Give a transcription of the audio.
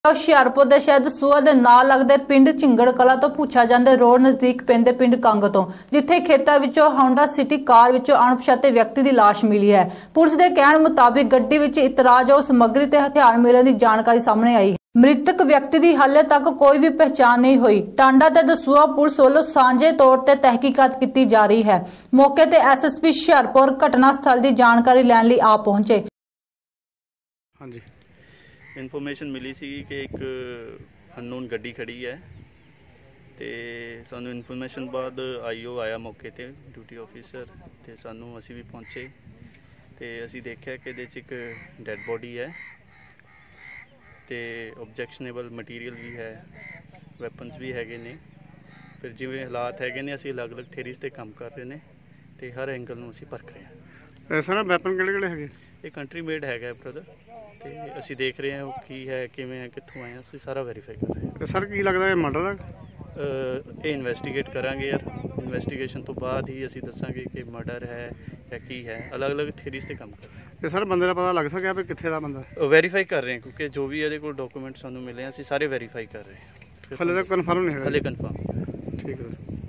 ਹੁਸ਼ਿਆਰਪੁਰ ਦੇ ਸ਼ਹਿਰ ਦਸੂਹਾ ਦੇ ਨਾਲ ਲੱਗਦੇ ਪਿੰਡ ਝਿੰਗੜ ਕਲਾਂ ਤੋਂ ਪੁੱਛਾ ਜਾਂਦੇ ਰੋਡ ਨਜ਼ਦੀਕ ਪੈਂਦੇ ਪਿੰਡ ਕੰਗ ਤੋਂ ਜਿੱਥੇ ਖੇਤਾਂ ਵਿੱਚੋਂ ਹੋਂਡਾ ਸਿਟੀ ਕਾਰ ਵਿੱਚੋਂ ਅਣਪਛਾਤੇ ਵਿਅਕਤੀ ਦੀ ਲਾਸ਼ ਮਿਲੀ ਹੈ। ਪੁਲਿਸ ਦੇ ਕਹਿਣ ਮੁਤਾਬਿਕ ਗੱਡੀ ਵਿੱਚ ਇਤਰਾਜ਼ਯੋਗ ਸਮੱਗਰੀ ਤੇ ਹਥਿਆਰ ਮਿਲਣ ਦੀ ਜਾਣਕਾਰੀ ਸਾਹਮਣੇ ਆਈ। ਮ੍ਰਿਤਕ ਵਿਅਕਤੀ ਦੀ ਹਾਲੇ ਤੱਕ ਕੋਈ ਵੀ ਪਛਾਣ ਨਹੀਂ ਹੋਈ। ਟਾਂਡਾ ਤੇ ਦਸੂਹਾ ਪੁਲਿਸ ਵੱਲੋਂ ਸਾਂਝੇ ਤੌਰ ਤੇ ਤਹਿਕੀਕਾਤ ਕੀਤੀ ਜਾ ਰਹੀ ਹੈ। ਮੌਕੇ ਤੇ ਐਸਐਸਪੀ ਹੁਸ਼ਿਆਰਪੁਰ ਘਟਨਾ ਸਥਲ ਦੀ ਜਾਣਕਾਰੀ ਲੈਣ ਲਈ ਆ ਪਹੁੰਚੇ। ਹਾਂਜੀ, ਇਨਫੋਰਮੇਸ਼ਨ ਮਿਲੀ ਸੀ कि एक अननोन ਗੱਡੀ ਖੜੀ ਹੈ ਤੇ ਸਾਨੂੰ ਇਨਫੋਰਮੇਸ਼ਨ ਬਾਅਦ ਆਈਓ ਆਇਆ ਮੌਕੇ ਤੇ ਡਿਊਟੀ ਆਫੀਸਰ ਤੇ ਸਾਨੂੰ ਅਸੀਂ ਵੀ ਪਹੁੰਚੇ ਤੇ ਅਸੀਂ ਦੇਖਿਆ ਕਿ ਇਹਦੇ 'ਚ ਇੱਕ ਡੈੱਡ ਬੋਡੀ ਹੈ ਤੇ ਆਬਜੈਕਸ਼ਨੇਬਲ ਮਟੀਰੀਅਲ ਵੀ ਹੈ, ਵੈਪਨਸ ਵੀ ਹੈਗੇ ਨੇ। ਫਿਰ ਜਿਵੇਂ ਹਾਲਾਤ ਹੈਗੇ ਨੇ ਅਸੀਂ ਅਲੱਗ-ਅਲੱਗ ਥਿਊਰੀਜ਼ ਤੇ ਕੰਮ ਕਰ ਰਹੇ ਨੇ ਤੇ ਹਰ ਐਂਗਲ ਨੂੰ ਅਸੀਂ ਪਰਖ ਰਹੇ ਹਾਂ। ਇਹ ਸਾਰਾ ਵੈਪਨ ਕਿਹੜੇ ਹੈਗੇ? ਇਹ ਕੰਟਰੀ ਮੇਡ ਹੈਗਾ ਬ੍ਰਦਰ ਤੇ ਅਸੀਂ ਦੇਖ ਰਹੇ ਹਾਂ ਉਹ ਕੀ ਹੈ, ਕਿਵੇਂ ਹੈ, ਕਿੱਥੋਂ ਆਏ, ਅਸੀਂ ਸਾਰਾ ਵੈਰੀਫਾਈ ਕਰ ਰਹੇ ਹਾਂ। ਤੇ ਸਰ ਕੀ ਲੱਗਦਾ ਇਹ ਮਰਡਰ ਹੈ? ਇਹ ਇਨਵੈਸਟੀਗੇਟ ਕਰਾਂਗੇ ਯਾਰ, ਇਨਵੈਸਟੀਗੇਸ਼ਨ ਤੋਂ ਬਾਅਦ ਹੀ ਅਸੀਂ ਦੱਸਾਂਗੇ ਕਿ ਮਰਡਰ ਹੈ ਜਾਂ ਕੀ ਹੈ। ਅਲੱਗ-ਅਲੱਗ ਥਿਊਰੀਜ਼ ਤੇ ਕੰਮ ਕਰ ਰਹੇ ਹਾਂ। ਤੇ ਸਰ ਬੰਦੇ ਦਾ ਪਤਾ ਲੱਗ ਸਕਿਆ ਵੀ ਕਿੱਥੇ ਦਾ ਬੰਦਾ? ਵੈਰੀਫਾਈ ਕਰ ਰਹੇ ਹਾਂ ਕਿਉਂਕਿ ਜੋ ਵੀ ਇਹਦੇ ਕੋਲ ਡਾਕੂਮੈਂਟ ਸਾਨੂੰ ਮਿਲੇ ਅਸੀਂ ਸਾਰੇ ਵੈਰੀਫਾਈ ਕਰ ਰਹੇ ਹਾਂ। ਹਾਲੇ ਤੱਕ ਕਨਫਰਮ ਨਹੀਂ ਹੈਗਾ? ਹਾਲੇ ਕਨਫਰਮ। ਠੀਕ ਹੈ।